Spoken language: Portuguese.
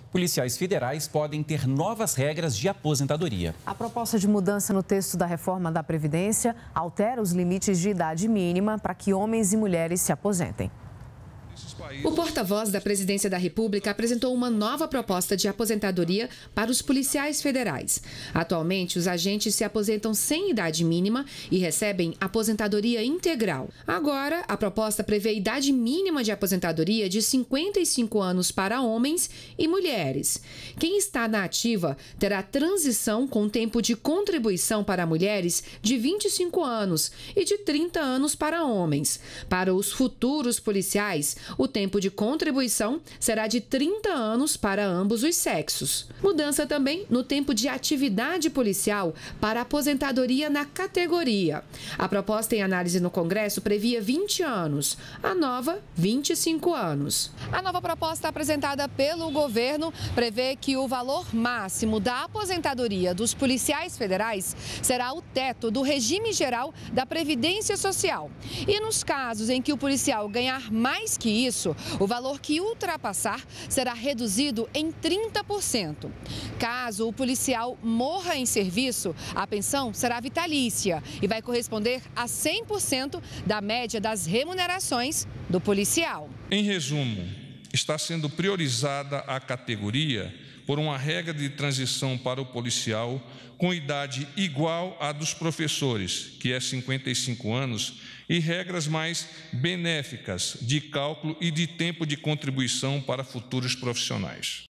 Policiais federais podem ter novas regras de aposentadoria. A proposta de mudança no texto da reforma da Previdência altera os limites de idade mínima para que homens e mulheres se aposentem. O porta-voz da Presidência da República apresentou uma nova proposta de aposentadoria para os policiais federais. Atualmente, os agentes se aposentam sem idade mínima e recebem aposentadoria integral. Agora, a proposta prevê idade mínima de aposentadoria de 55 anos para homens e mulheres. Quem está na ativa terá transição com tempo de contribuição para mulheres de 25 anos e de 30 anos para homens. Para os futuros policiais, o tempo de contribuição será de 30 anos para ambos os sexos. Mudança também no tempo de atividade policial para aposentadoria na categoria. A proposta em análise no Congresso previa 20 anos, a nova, 25 anos. A nova proposta apresentada pelo governo prevê que o valor máximo da aposentadoria dos policiais federais será o teto do regime geral da Previdência Social. E nos casos em que o policial ganhar mais que isso, o valor que ultrapassar será reduzido em 30%. Caso o policial morra em serviço, a pensão será vitalícia e vai corresponder a 100% da média das remunerações do policial. Em resumo, está sendo priorizada a categoria por uma regra de transição para o policial com idade igual à dos professores, que é 55 anos, e regras mais benéficas de cálculo e de tempo de contribuição para futuros profissionais.